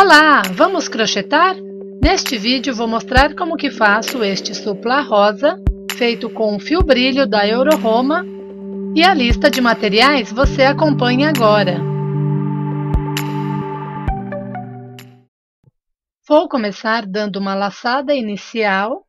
Olá, vamos crochetar? Neste vídeo vou mostrar como que faço este supla rosa, feito com fio brilho da Euroroma, e a lista de materiais você acompanha agora. Vou começar dando uma laçada inicial.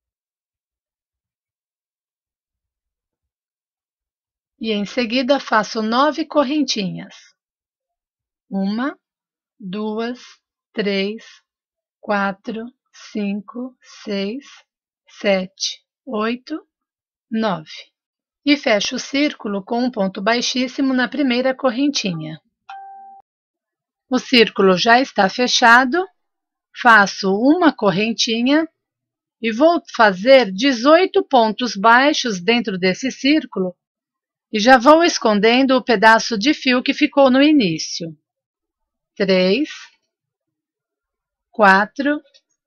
E em seguida faço 9 correntinhas. 1, 2, 3, 4, 5, 6, 7, 8, 9. E fecho o círculo com um ponto baixíssimo na primeira correntinha. O círculo já está fechado, faço uma correntinha e vou fazer 18 pontos baixos dentro desse círculo e já vou escondendo o pedaço de fio que ficou no início. 3, 4,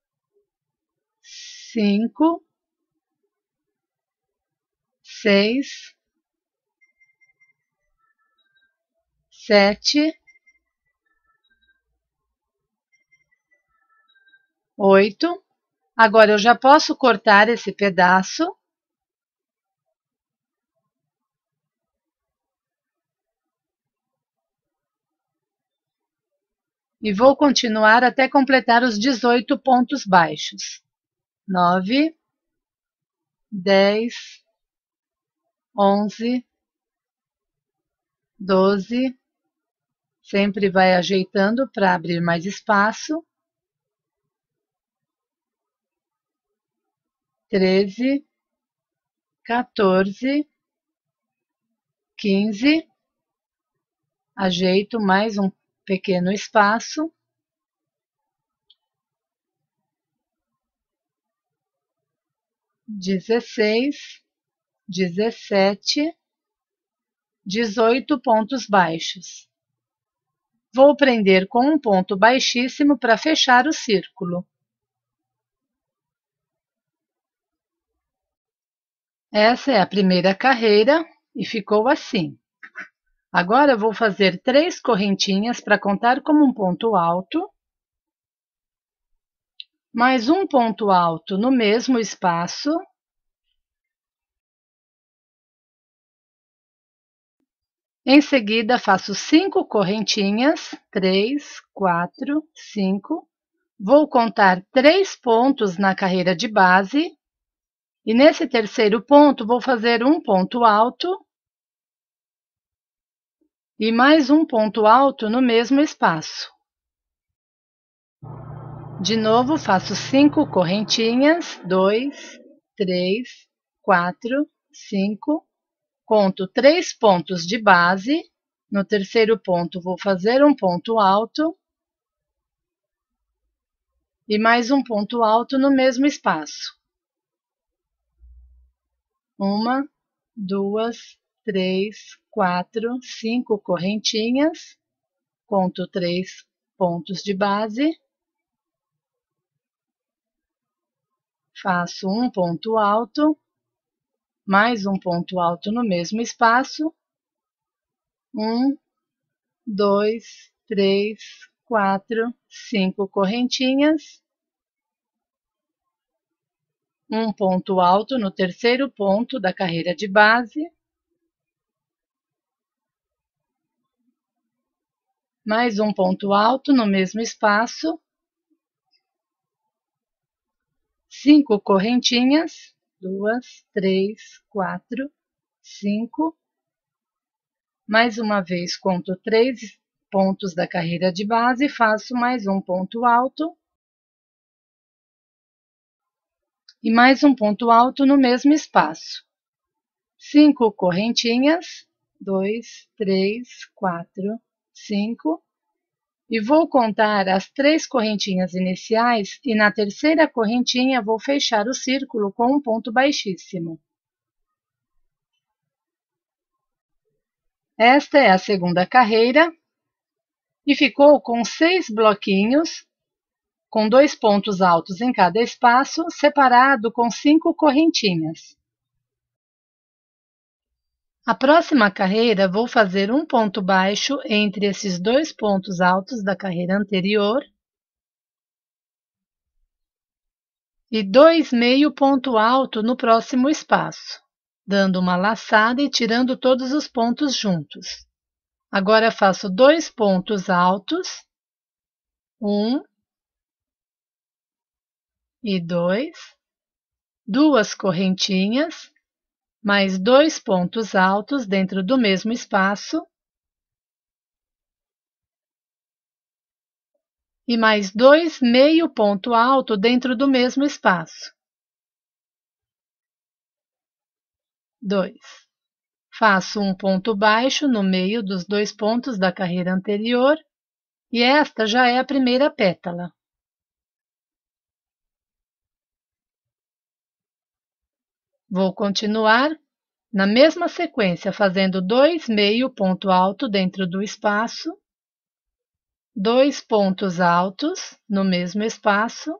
5, 6, 7, 8. Agora eu já posso cortar esse pedaço. E vou continuar até completar os 18 pontos baixos. 9, 10, 11, 12, sempre vai ajeitando para abrir mais espaço. 13, 14, 15, ajeito mais um pequeno espaço. 16, 17, 18 pontos baixos. Vou prender com um ponto baixíssimo para fechar o círculo. Essa é a primeira carreira e ficou assim. Agora eu vou fazer 3 correntinhas para contar como um ponto alto, mais um ponto alto no mesmo espaço. Em seguida, faço 5 correntinhas, 3, 4, 5. Vou contar 3 pontos na carreira de base. E nesse terceiro ponto, vou fazer um ponto alto e mais um ponto alto no mesmo espaço. De novo, faço 5 correntinhas, 2, 3, 4, 5. Conto 3 pontos de base. No terceiro ponto, vou fazer um ponto alto e mais um ponto alto no mesmo espaço. 1, 2, 3, 4, 5 correntinhas, conto 3 pontos de base, faço um ponto alto, mais um ponto alto no mesmo espaço, 1, 2, 3, 4, 5 correntinhas, um ponto alto no terceiro ponto da carreira de base, mais um ponto alto no mesmo espaço, 5 correntinhas, 2, 3, 4, 5. Mais uma vez, conto 3 pontos da carreira de base, faço mais um ponto alto e mais um ponto alto no mesmo espaço. 5 correntinhas, 2, 3, 4, 5. E vou contar as 3 correntinhas iniciais e na terceira correntinha vou fechar o círculo com um ponto baixíssimo. Esta é a segunda carreira e ficou com 6 bloquinhos, com 2 pontos altos em cada espaço, separado com 5 correntinhas. A próxima carreira vou fazer um ponto baixo entre esses 2 pontos altos da carreira anterior e 2 meio ponto alto no próximo espaço, dando uma laçada e tirando todos os pontos juntos. Agora faço 2 pontos altos, 1 e 2, 2 correntinhas, mais 2 pontos altos dentro do mesmo espaço, e mais 2 meio ponto alto dentro do mesmo espaço. 2. Faço um ponto baixo no meio dos 2 pontos da carreira anterior, e esta já é a primeira pétala. Vou continuar na mesma sequência, fazendo 2 meio ponto alto dentro do espaço, 2 pontos altos no mesmo espaço,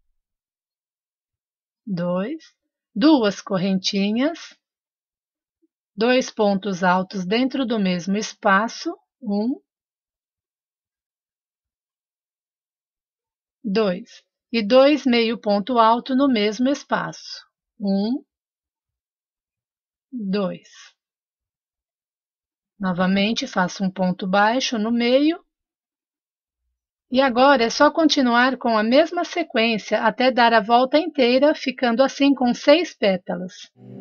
2, 2 correntinhas, 2 pontos altos dentro do mesmo espaço, 1, 2, e 2 meio ponto alto no mesmo espaço, 1, 2. Novamente faço um ponto baixo no meio. E agora é só continuar com a mesma sequência até dar a volta inteira, ficando assim com 6 pétalas.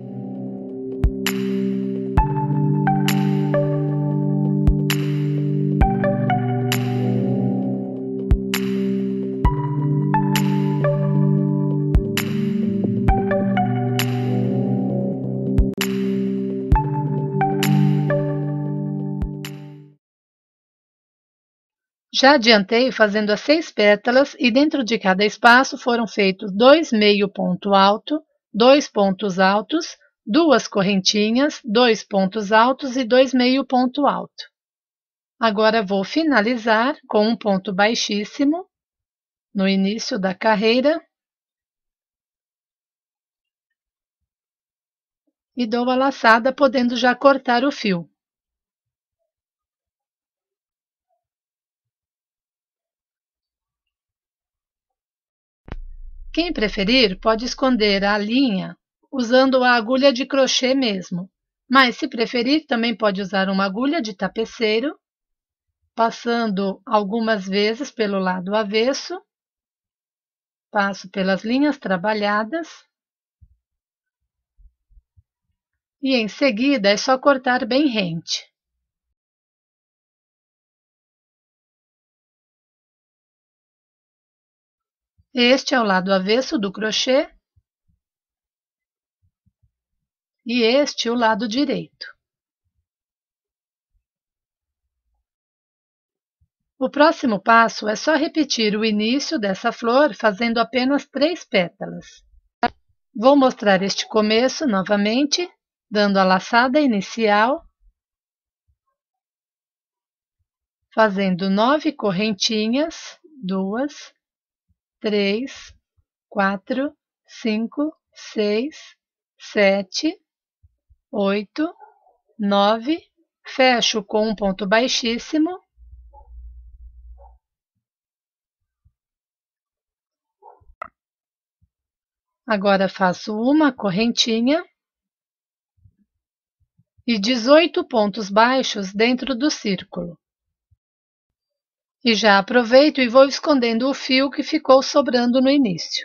Já adiantei fazendo as 6 pétalas e dentro de cada espaço foram feitos 2 meio ponto alto, 2 pontos altos, 2 correntinhas, 2 pontos altos e 2 meio ponto alto. Agora vou finalizar com um ponto baixíssimo no início da carreira e dou a laçada, podendo já cortar o fio. Quem preferir pode esconder a linha usando a agulha de crochê mesmo, mas se preferir também pode usar uma agulha de tapeceiro, passando algumas vezes pelo lado avesso, passo pelas linhas trabalhadas e em seguida é só cortar bem rente. Este é o lado avesso do crochê e este o lado direito. O próximo passo é só repetir o início dessa flor fazendo apenas 3 pétalas. Vou mostrar este começo novamente, dando a laçada inicial, fazendo 9 correntinhas, 2, 3, 4, 5, 6, 7, 8, 9, fecho com um ponto baixíssimo, agora faço uma correntinha e 18 pontos baixos dentro do círculo. E já aproveito e vou escondendo o fio que ficou sobrando no início.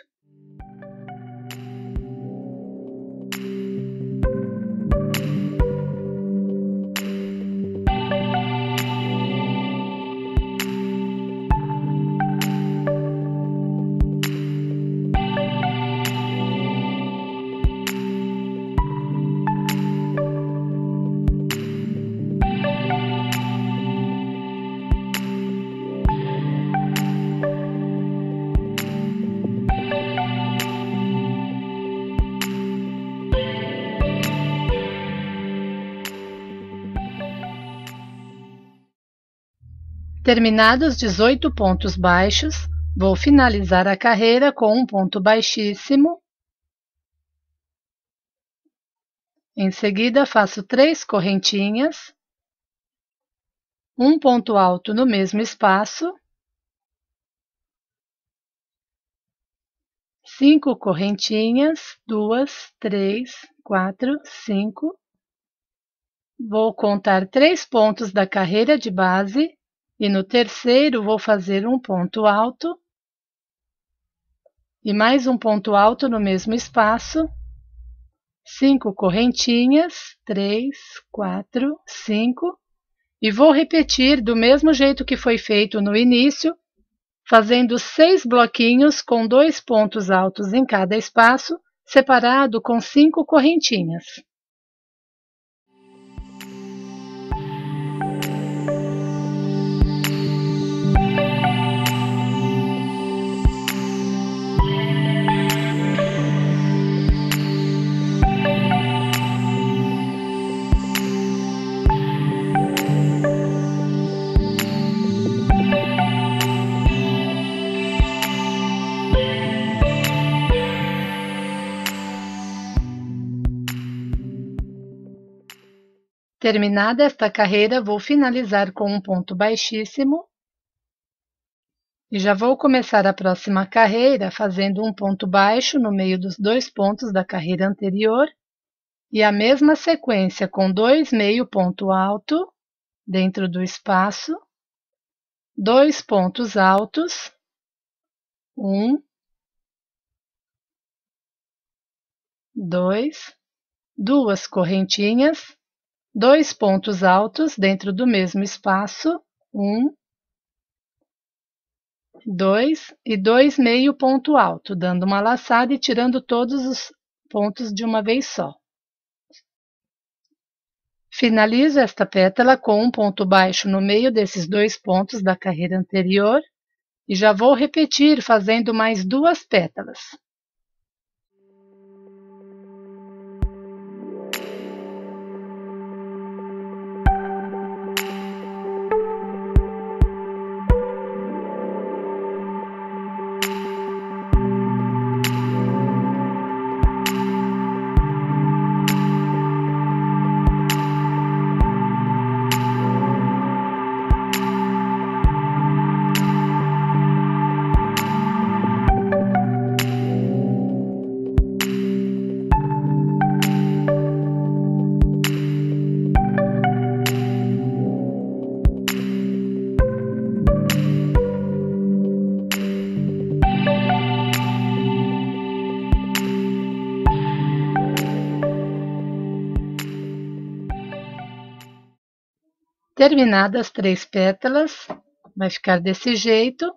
Terminados os 18 pontos baixos, vou finalizar a carreira com um ponto baixíssimo. Em seguida, faço 3 correntinhas, um ponto alto no mesmo espaço, 5 correntinhas, 2, 3, 4, 5. Vou contar 3 pontos da carreira de base e no terceiro vou fazer um ponto alto e mais um ponto alto no mesmo espaço. 5 correntinhas, 3, 4, 5, e vou repetir do mesmo jeito que foi feito no início, fazendo 6 bloquinhos com 2 pontos altos em cada espaço, separado com 5 correntinhas. Terminada esta carreira, vou finalizar com um ponto baixíssimo e já vou começar a próxima carreira fazendo um ponto baixo no meio dos 2 pontos da carreira anterior e a mesma sequência com 2 meio ponto alto dentro do espaço, 2 pontos altos, 1, 2, 2 correntinhas, 2 pontos altos dentro do mesmo espaço, 1, 2 e 2 meio ponto alto, dando uma laçada e tirando todos os pontos de uma vez só. Finalizo esta pétala com um ponto baixo no meio desses 2 pontos da carreira anterior e já vou repetir fazendo mais 2 pétalas. Terminadas as 3 pétalas, vai ficar desse jeito.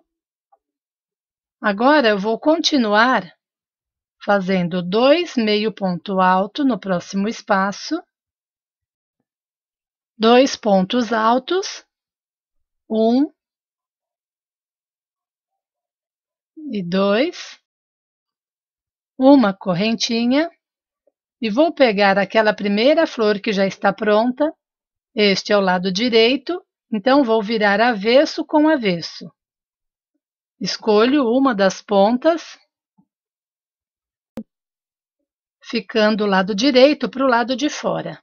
Agora eu vou continuar fazendo 2 meio ponto alto no próximo espaço, 2 pontos altos, 1 e 2, uma correntinha, e vou pegar aquela primeira flor que já está pronta. Este é o lado direito, então vou virar avesso com avesso. Escolho uma das pontas, ficando o lado direito para o lado de fora.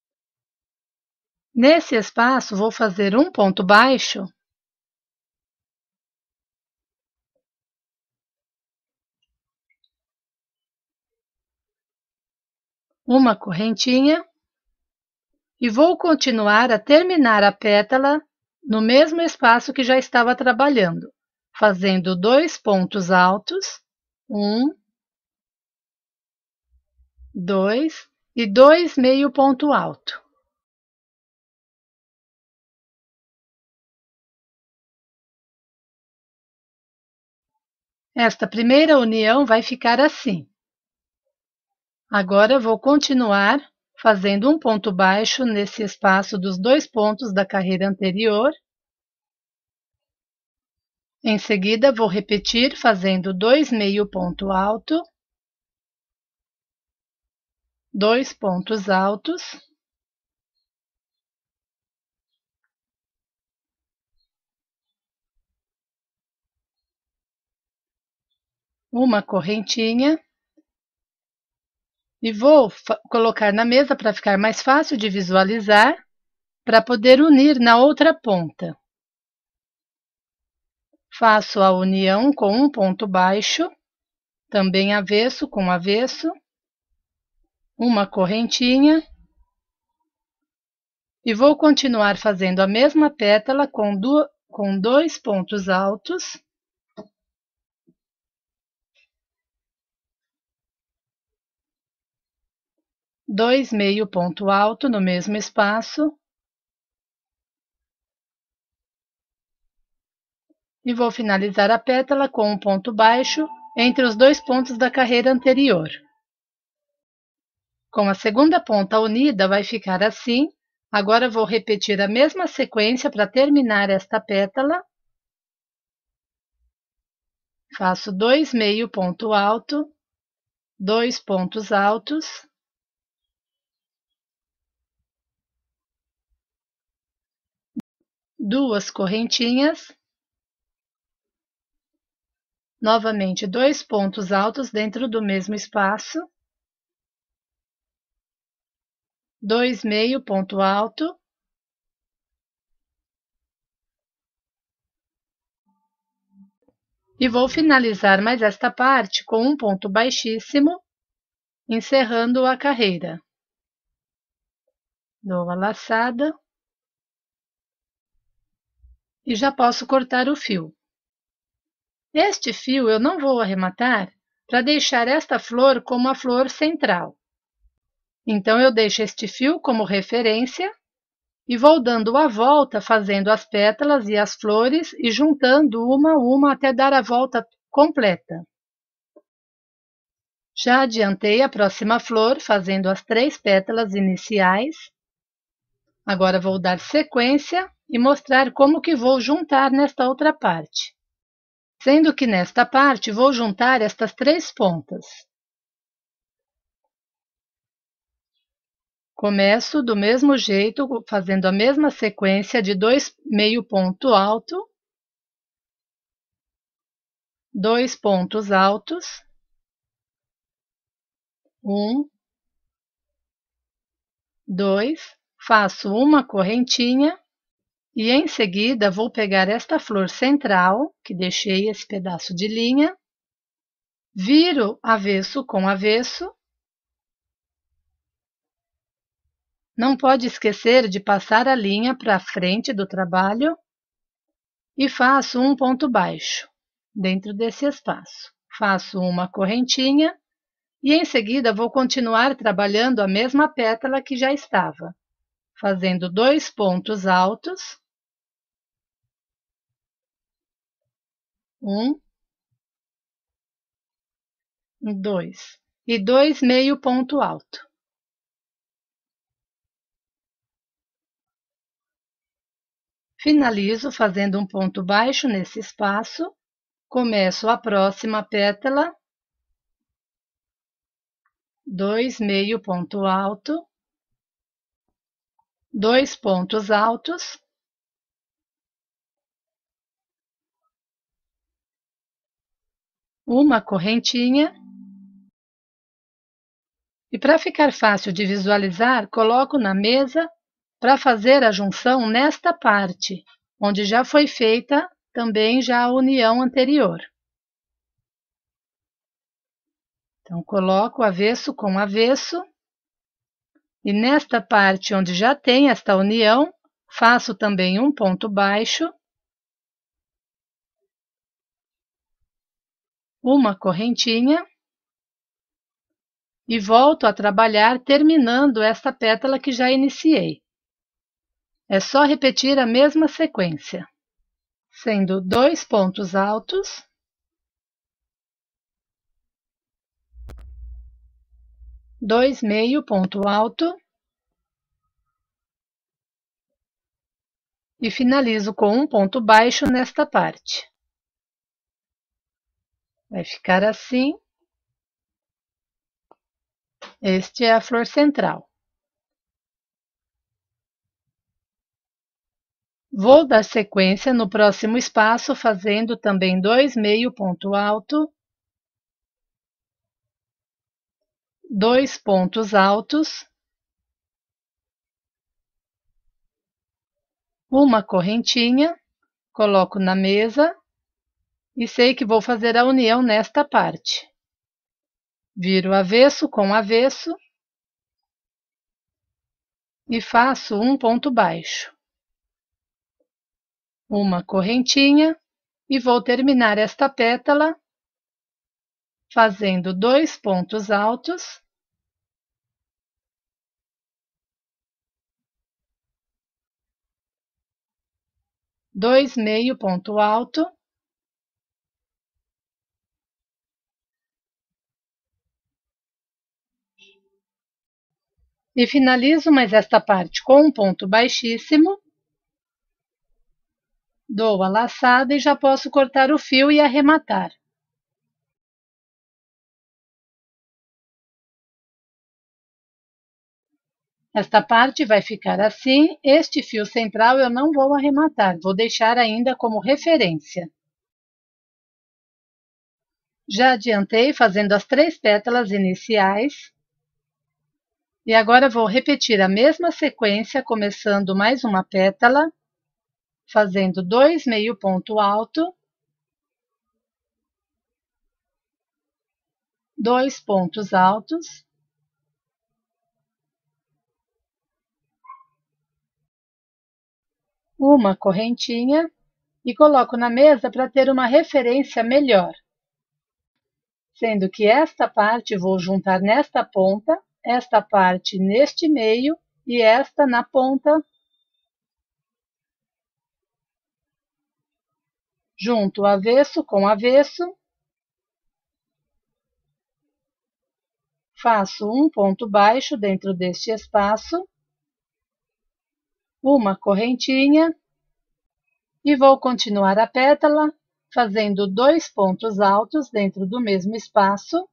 Nesse espaço, vou fazer um ponto baixo uma correntinha e vou continuar a terminar a pétala no mesmo espaço que já estava trabalhando, fazendo 2 pontos altos, 1, 2 e 2 meio ponto alto. Esta primeira união vai ficar assim. Agora vou continuar fazendo um ponto baixo nesse espaço dos 2 pontos da carreira anterior. Em seguida, vou repetir fazendo 2 meio ponto alto, 2 pontos altos, uma correntinha, e vou colocar na mesa para ficar mais fácil de visualizar, para poder unir na outra ponta. Faço a união com um ponto baixo, também avesso com avesso, uma correntinha, e vou continuar fazendo a mesma pétala com dois pontos altos, dois meio ponto alto no mesmo espaço, e vou finalizar a pétala com um ponto baixo entre os dois pontos da carreira anterior. Com a segunda ponta unida, vai ficar assim. Agora vou repetir a mesma sequência para terminar esta pétala. Faço dois meio ponto alto, dois pontos altos, duas correntinhas, novamente dois pontos altos dentro do mesmo espaço, dois meio ponto alto, e vou finalizar mais esta parte com um ponto baixíssimo, encerrando a carreira. Dou a laçada e já posso cortar o fio. Este fio eu não vou arrematar para deixar esta flor como a flor central. Então, eu deixo este fio como referência e vou dando a volta, fazendo as pétalas e as flores e juntando uma a uma até dar a volta completa. Já adiantei a próxima flor, fazendo as 3 pétalas iniciais. Agora, vou dar sequência e mostrar como que vou juntar nesta outra parte. Sendo que nesta parte, vou juntar estas 3 pontas. Começo do mesmo jeito, fazendo a mesma sequência de dois meio ponto alto, dois pontos altos, um, dois, faço uma correntinha e em seguida vou pegar esta flor central, que deixei esse pedaço de linha, viro avesso com avesso. Não pode esquecer de passar a linha para frente do trabalho e faço um ponto baixo dentro desse espaço. Faço uma correntinha e em seguida vou continuar trabalhando a mesma pétala que já estava, fazendo dois pontos altos, um, dois, e dois meio ponto alto. Finalizo fazendo um ponto baixo nesse espaço, começo a próxima pétala, dois meio ponto alto, dois pontos altos, uma correntinha, e para ficar fácil de visualizar, coloco na mesa para fazer a junção nesta parte, onde já foi feita também já a união anterior. Então, coloco avesso com avesso, e nesta parte onde já tem esta união, faço também um ponto baixo, uma correntinha, e volto a trabalhar terminando esta pétala que já iniciei. É só repetir a mesma sequência, sendo dois pontos altos, dois meio ponto alto, e finalizo com um ponto baixo nesta parte. Vai ficar assim. Este é a flor central. Vou dar sequência no próximo espaço, fazendo também dois meio ponto alto, dois pontos altos, uma correntinha, coloco na mesa e sei que vou fazer a união nesta parte. Viro avesso com avesso e faço um ponto baixo, uma correntinha e vou terminar esta pétala fazendo 2 pontos altos, dois meio ponto alto, e finalizo mais esta parte com um ponto baixíssimo, dou a laçada e já posso cortar o fio e arrematar. Esta parte vai ficar assim, este fio central eu não vou arrematar, vou deixar ainda como referência. Já adiantei fazendo as 3 pétalas iniciais. E agora vou repetir a mesma sequência, começando mais uma pétala, fazendo 2 meio ponto alto, 2 pontos altos, uma correntinha e coloco na mesa para ter uma referência melhor. Sendo que esta parte vou juntar nesta ponta, esta parte neste meio e esta na ponta. Junto avesso com avesso. Faço um ponto baixo dentro deste espaço, uma correntinha e vou continuar a pétala fazendo 2 pontos altos dentro do mesmo espaço,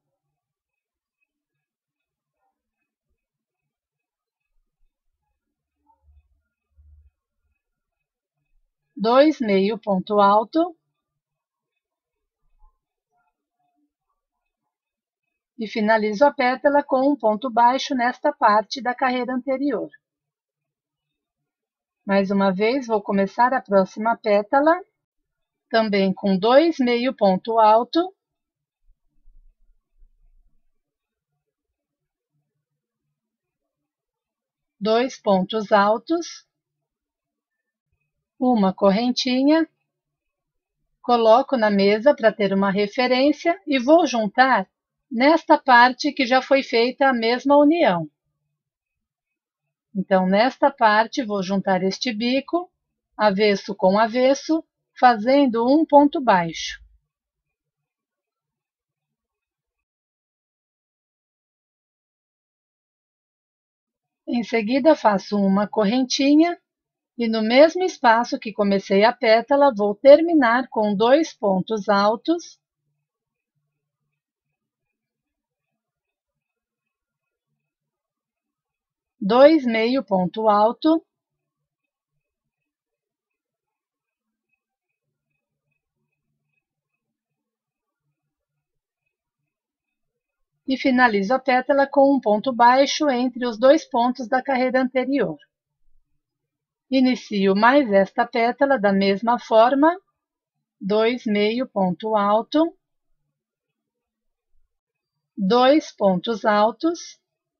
dois meio ponto alto e finalizo a pétala com um ponto baixo nesta parte da carreira anterior. Mais uma vez, vou começar a próxima pétala, também com 2 meio ponto alto, dois pontos altos, uma correntinha, coloco na mesa para ter uma referência e vou juntar nesta parte que já foi feita a mesma união. Então, nesta parte, vou juntar este bico, avesso com avesso, fazendo um ponto baixo. Em seguida, faço uma correntinha e no mesmo espaço que comecei a pétala, vou terminar com 2 pontos altos, dois meio ponto alto, e finalizo a pétala com um ponto baixo entre os 2 pontos da carreira anterior. Inicio mais esta pétala da mesma forma, 2 meio ponto alto, 2 pontos altos,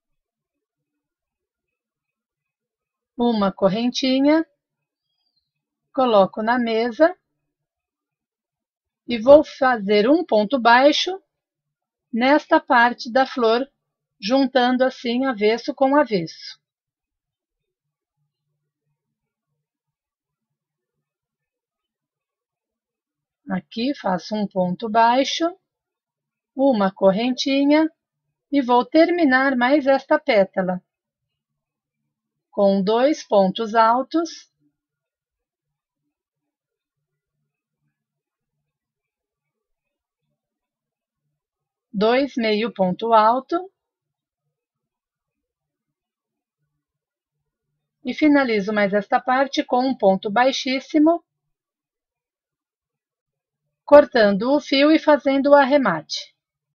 uma correntinha, coloco na mesa e vou fazer um ponto baixo nesta parte da flor, juntando assim avesso com avesso. Aqui faço um ponto baixo, uma correntinha e vou terminar mais esta pétala com 2 pontos altos, dois meio ponto alto e finalizo mais esta parte com um ponto baixíssimo, cortando o fio e fazendo o arremate.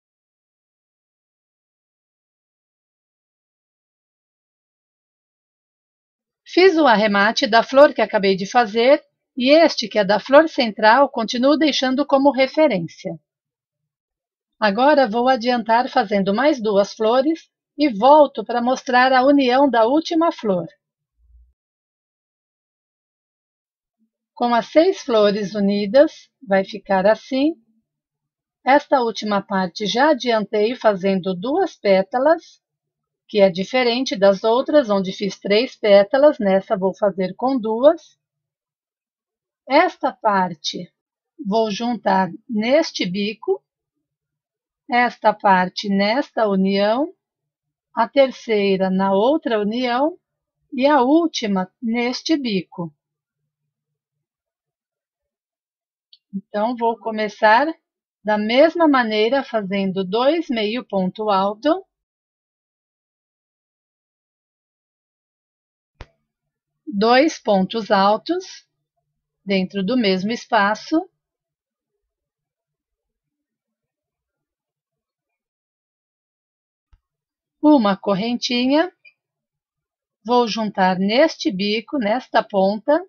Fiz o arremate da flor que acabei de fazer e este, que é da flor central, continuo deixando como referência. Agora vou adiantar fazendo mais 2 flores e volto para mostrar a união da última flor. Com as 6 flores unidas, vai ficar assim. Esta última parte já adiantei fazendo 2 pétalas, que é diferente das outras, onde fiz 3 pétalas, nessa vou fazer com 2. Esta parte vou juntar neste bico, esta parte nesta união, a terceira na outra união e a última neste bico. Então, vou começar da mesma maneira, fazendo 2 meio ponto alto, 2 pontos altos dentro do mesmo espaço, uma correntinha, vou juntar neste bico, nesta ponta,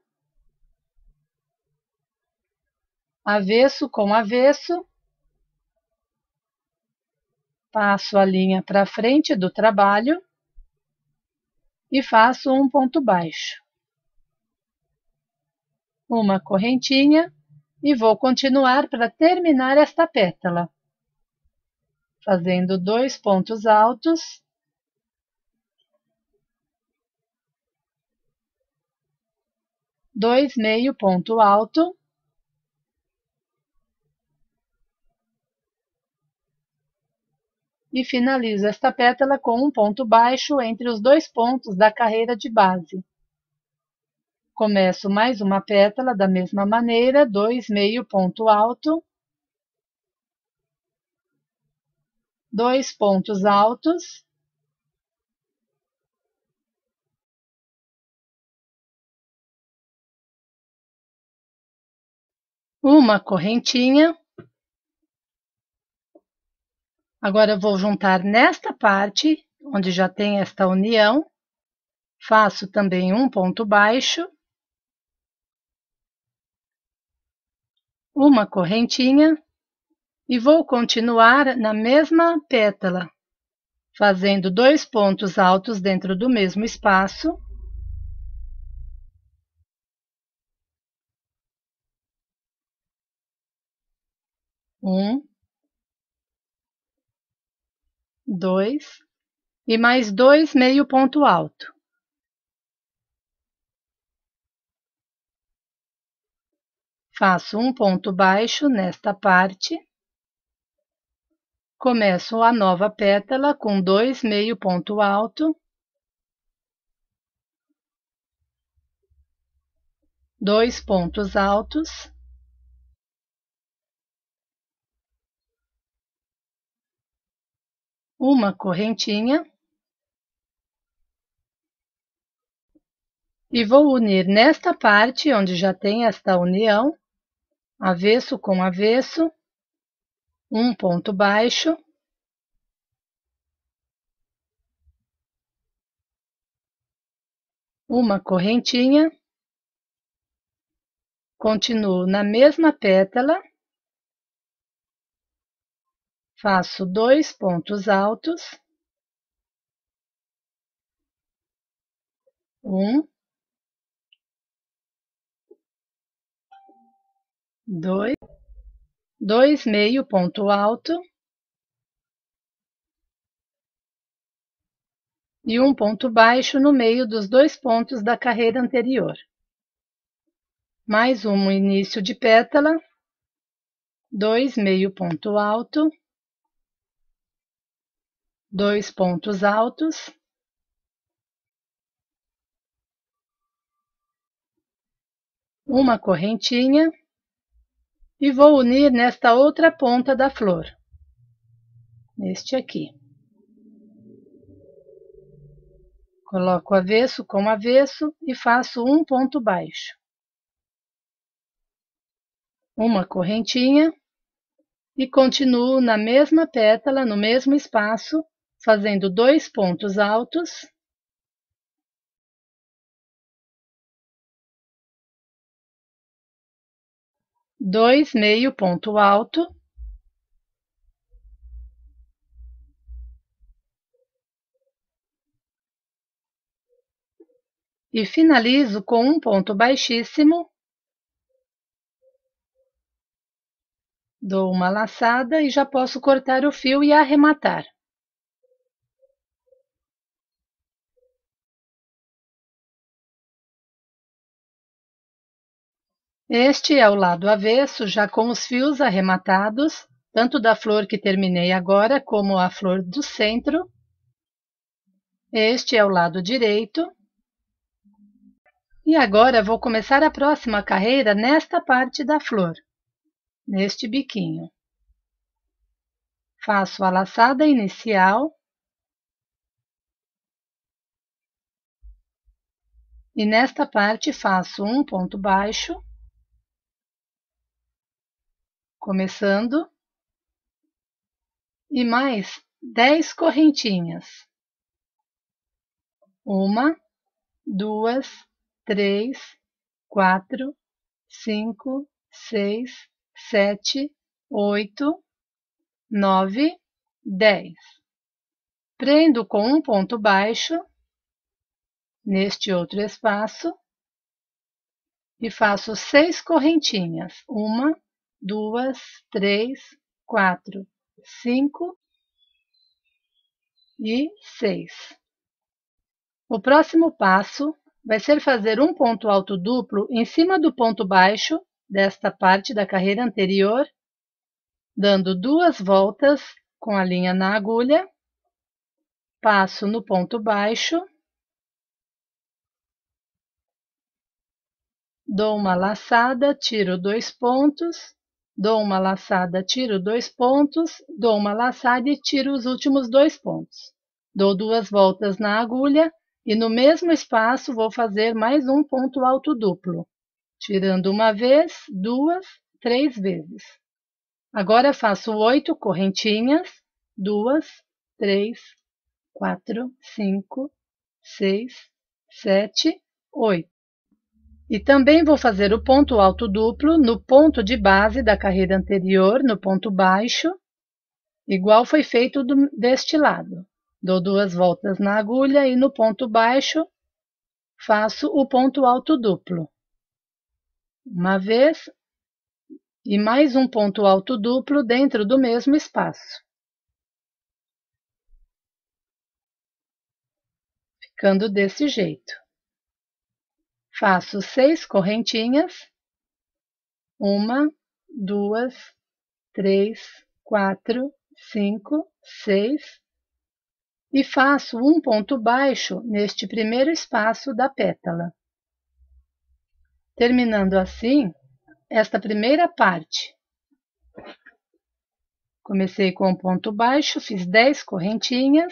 avesso com avesso, passo a linha para frente do trabalho e faço um ponto baixo, uma correntinha e vou continuar para terminar esta pétala, fazendo 2 pontos altos, dois meio ponto alto, e finalizo esta pétala com um ponto baixo entre os 2 pontos da carreira de base. Começo mais uma pétala da mesma maneira, 2 meio ponto alto, 2 pontos altos, uma correntinha. Agora eu vou juntar nesta parte, onde já tem esta união, faço também um ponto baixo, uma correntinha e vou continuar na mesma pétala, fazendo 2 pontos altos dentro do mesmo espaço, um, 2 e mais 2 meio ponto alto. Faço um ponto baixo nesta parte, começo a nova pétala com 2 meio ponto alto, 2 pontos altos, uma correntinha e vou unir nesta parte onde já tem esta união, avesso com avesso, um ponto baixo, uma correntinha, continuo na mesma pétala, faço 2 pontos altos, um, 2, 2 meio ponto alto e um ponto baixo no meio dos 2 pontos da carreira anterior. Mais um início de pétala, 2 meio ponto alto, 2 pontos altos, uma correntinha e vou unir nesta outra ponta da flor, neste aqui. Coloco avesso com avesso e faço um ponto baixo, uma correntinha e continuo na mesma pétala, no mesmo espaço, fazendo 2 pontos altos, dois meio ponto alto, e finalizo com um ponto baixíssimo. Dou uma laçada e já posso cortar o fio e arrematar. Este é o lado avesso, já com os fios arrematados, tanto da flor que terminei agora, como a flor do centro. Este é o lado direito. E agora vou começar a próxima carreira nesta parte da flor, neste biquinho. Faço a laçada inicial. E nesta parte faço um ponto baixo, começando, e mais 10 correntinhas. 1, 2, 3, 4, 5, 6, 7, 8, 9, 10. Prendo com um ponto baixo neste outro espaço e faço 6 correntinhas. 1, 2, 3, 4, 5 e 6. O próximo passo vai ser fazer um ponto alto duplo em cima do ponto baixo desta parte da carreira anterior, dando 2 voltas com a linha na agulha, passo no ponto baixo, dou uma laçada, tiro 2 pontos, dou uma laçada, tiro 2 pontos, dou uma laçada e tiro os últimos 2 pontos. Dou 2 voltas na agulha e no mesmo espaço vou fazer mais um ponto alto duplo, tirando uma vez, 2, 3 vezes. Agora faço 8 correntinhas, 2, 3, 4, 5, 6, 7, 8. E também vou fazer o ponto alto duplo no ponto de base da carreira anterior, no ponto baixo, igual foi feito deste lado. Dou 2 voltas na agulha e no ponto baixo faço o ponto alto duplo. Uma vez e mais um ponto alto duplo dentro do mesmo espaço. Ficando desse jeito. Faço 6 correntinhas. 1, 2, 3, 4, 5, 6. E faço um ponto baixo neste primeiro espaço da pétala. Terminando assim esta primeira parte. Comecei com um ponto baixo, fiz 10 correntinhas,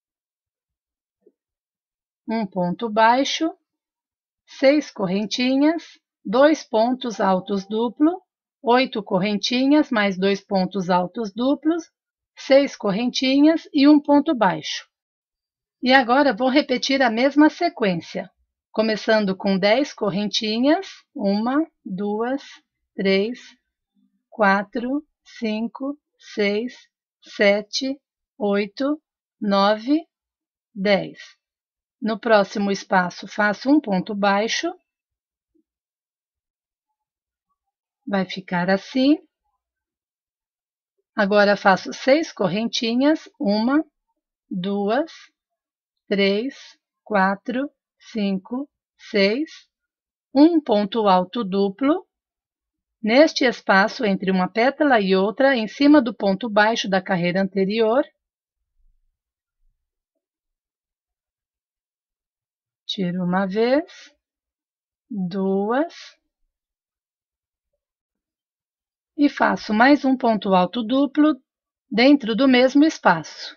um ponto baixo, 6 correntinhas, 2 pontos altos duplo, 8 correntinhas, mais 2 pontos altos duplos, 6 correntinhas e um ponto baixo. E agora vou repetir a mesma sequência, começando com 10 correntinhas, 1, 2, 3, 4, 5, 6, 7, 8, 9, 10. No próximo espaço, faço um ponto baixo. Vai ficar assim. Agora, faço 6 correntinhas. 1, 2, 3, 4, 5, 6. Um ponto alto duplo. Neste espaço, entre uma pétala e outra, em cima do ponto baixo da carreira anterior. Tiro uma vez, 2. E faço mais um ponto alto duplo dentro do mesmo espaço.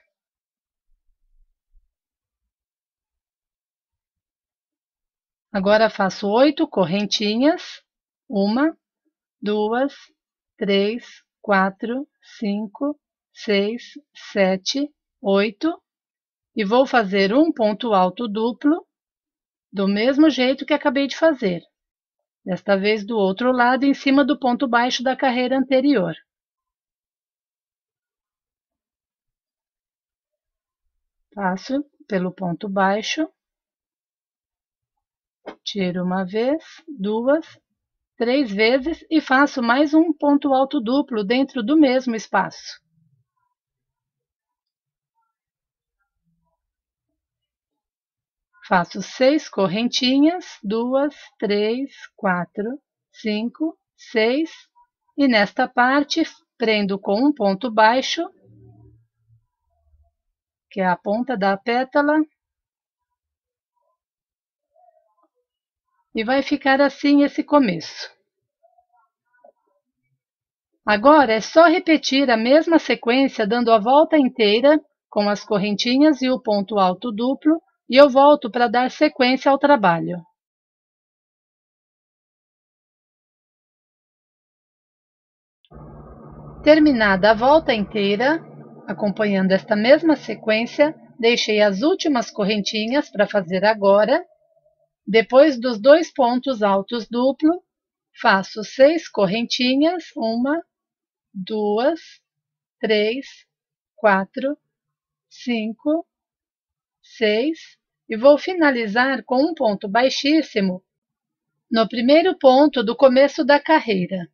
Agora faço 8 correntinhas. 1, 2, 3, 4, 5, 6, 7, 8. E vou fazer um ponto alto duplo do mesmo jeito que acabei de fazer. Desta vez do outro lado, em cima do ponto baixo da carreira anterior. Passo pelo ponto baixo. Tiro uma vez, duas, 3 vezes e faço mais um ponto alto duplo dentro do mesmo espaço. Faço 6 correntinhas, 2, 3, 4, 5, 6, e nesta parte prendo com um ponto baixo, que é a ponta da pétala, e vai ficar assim esse começo. Agora é só repetir a mesma sequência dando a volta inteira com as correntinhas e o ponto alto duplo, e eu volto para dar sequência ao trabalho. Terminada a volta inteira, acompanhando esta mesma sequência, deixei as últimas correntinhas para fazer agora. Depois dos 2 pontos altos duplo, faço 6 correntinhas, 1, 2, 3, 4, 5, 6, e vou finalizar com um ponto baixíssimo no primeiro ponto do começo da carreira.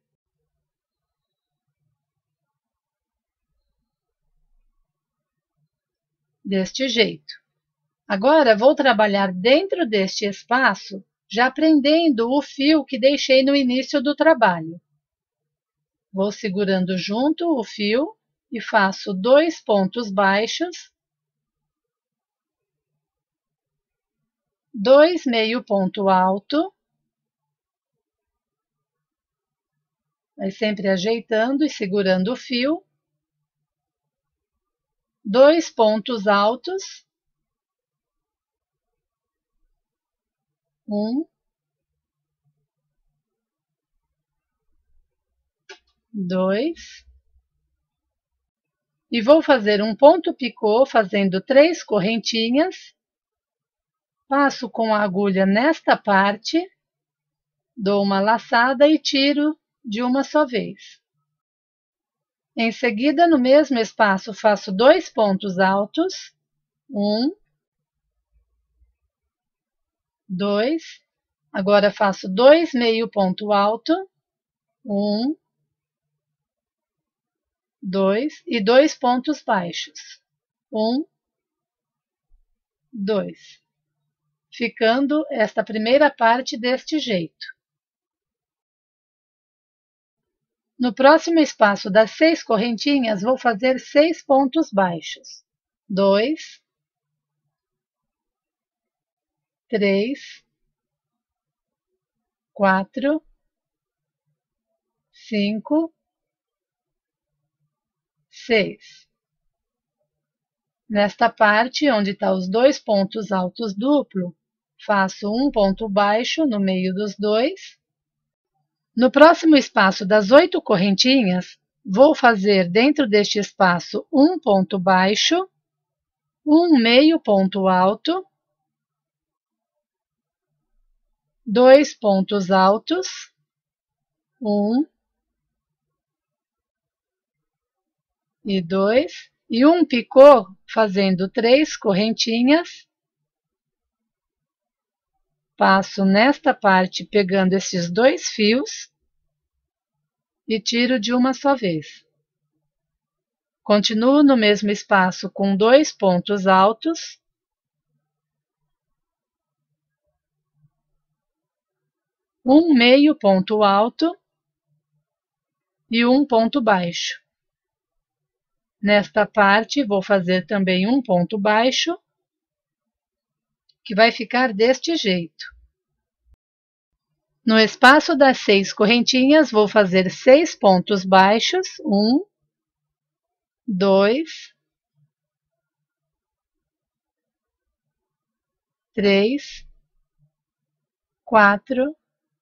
Deste jeito. Agora, vou trabalhar dentro deste espaço, já prendendo o fio que deixei no início do trabalho. Vou segurando junto o fio e faço 2 pontos baixos, 2 meio ponto alto, vai sempre ajeitando e segurando o fio, 2 pontos altos, 1, 2, e vou fazer um ponto picô fazendo 3 correntinhas, passo com a agulha nesta parte, dou uma laçada e tiro de uma só vez. Em seguida, no mesmo espaço, faço 2 pontos altos, 1, 2, agora faço 2 meio ponto alto, 1, 2, e 2 pontos baixos, 1, 2, ficando esta primeira parte deste jeito. No próximo espaço das 6 correntinhas, vou fazer 6 pontos baixos, 2, 3, 4, 5, 6. Nesta parte, onde está os 2 pontos altos duplo, faço um ponto baixo no meio dos 2. No próximo espaço das 8 correntinhas, vou fazer dentro deste espaço um ponto baixo, um meio ponto alto, 2 pontos altos, 1 e 2, e um picô fazendo 3 correntinhas. Passo nesta parte pegando esses 2 fios e tiro de uma só vez. Continuo no mesmo espaço com 2 pontos altos, um meio ponto alto e um ponto baixo. Nesta parte, vou fazer também um ponto baixo, que vai ficar deste jeito. No espaço das 6 correntinhas, vou fazer 6 pontos baixos, 1, 2, 3, 4,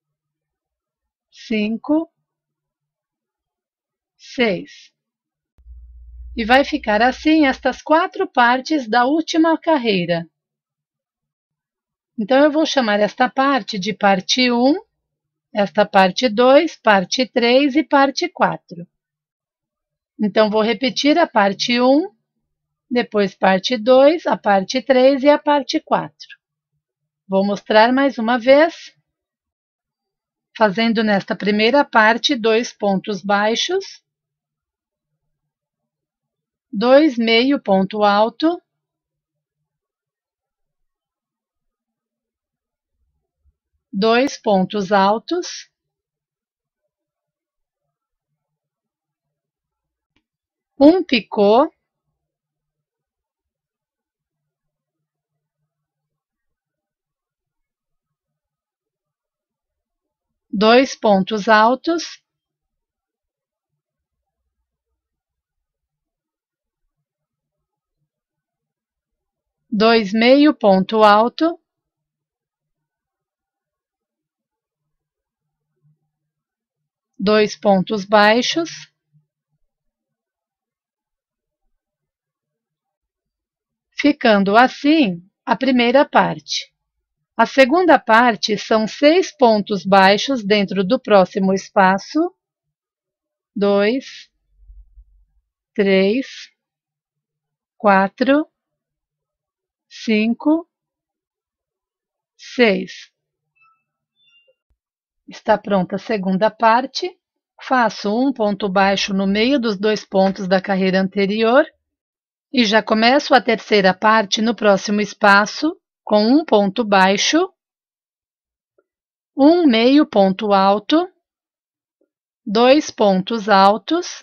5, 6. E vai ficar assim estas 4 partes da última carreira. Então, eu vou chamar esta parte de parte 1, esta parte 2, parte 3 e parte 4. Então, vou repetir a parte 1, depois parte 2, a parte 3 e a parte 4. Vou mostrar mais uma vez, fazendo nesta primeira parte 2 pontos baixos, 2 meio ponto alto, 2 pontos altos, 1 picô, 2 pontos altos, 2 meio ponto alto, 2 pontos baixos, ficando assim a primeira parte. A segunda parte são 6 pontos baixos dentro do próximo espaço, 2, 3, 4, 5, 6. Está pronta a segunda parte. Faço um ponto baixo no meio dos 2 pontos da carreira anterior e já começo a terceira parte no próximo espaço com um ponto baixo, 1 meio ponto alto, 2 pontos altos,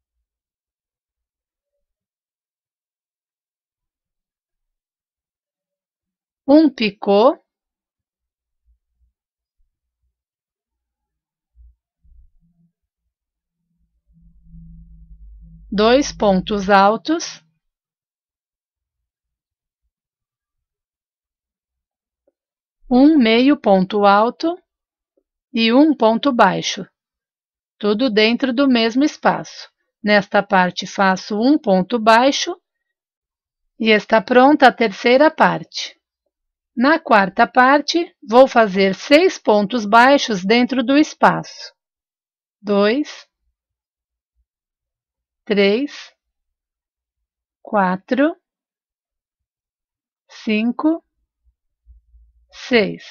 1 picô, 2 pontos altos, 1 meio ponto alto e 1 ponto baixo, tudo dentro do mesmo espaço. Nesta parte faço um ponto baixo e está pronta a terceira parte. Na quarta parte, vou fazer 6 pontos baixos dentro do espaço. 2, 3, 4, 5, 6.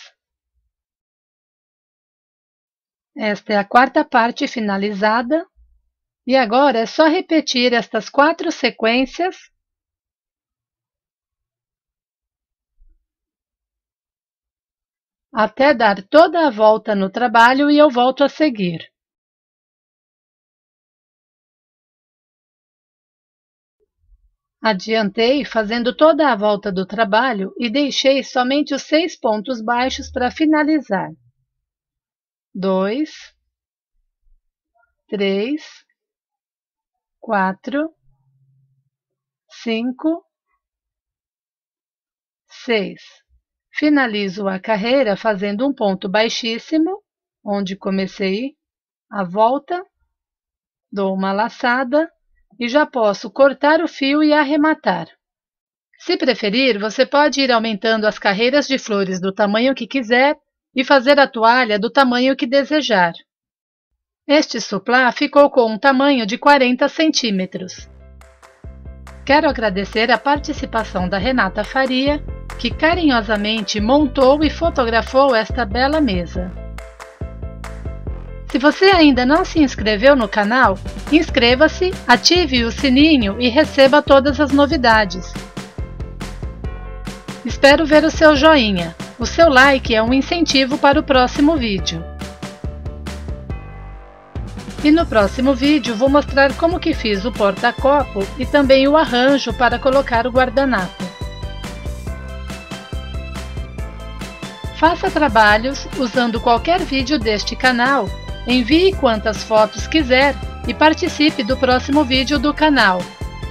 Esta é a quarta parte finalizada. E agora é só repetir estas 4 sequências até dar toda a volta no trabalho e eu volto a seguir. Adiantei fazendo toda a volta do trabalho e deixei somente os 6 pontos baixos para finalizar. 2, 3, 4, 5, 6. Finalizo a carreira fazendo um ponto baixíssimo, onde comecei a volta, dou uma laçada e já posso cortar o fio e arrematar. Se preferir, você pode ir aumentando as carreiras de flores do tamanho que quiser e fazer a toalha do tamanho que desejar. Este suplá ficou com um tamanho de 40 centímetros. Quero agradecer a participação da Renata Faria, que carinhosamente montou e fotografou esta bela mesa. Se você ainda não se inscreveu no canal, inscreva-se, ative o sininho e receba todas as novidades. Espero ver o seu joinha. O seu like é um incentivo para o próximo vídeo. E no próximo vídeo vou mostrar como que fiz o porta-copo e também o arranjo para colocar o guardanapo. Faça trabalhos usando qualquer vídeo deste canal, envie quantas fotos quiser e participe do próximo vídeo do canal.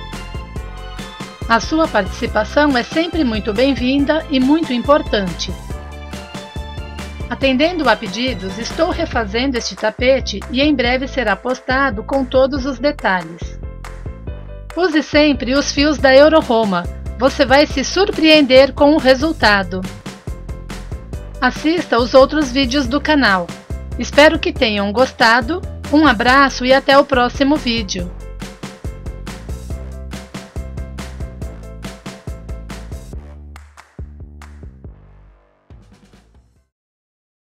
A sua participação é sempre muito bem-vinda e muito importante. Atendendo a pedidos, estou refazendo este tapete e em breve será postado com todos os detalhes. Use sempre os fios da Euroroma, você vai se surpreender com o resultado. Assista os outros vídeos do canal. Espero que tenham gostado. Um abraço e até o próximo vídeo.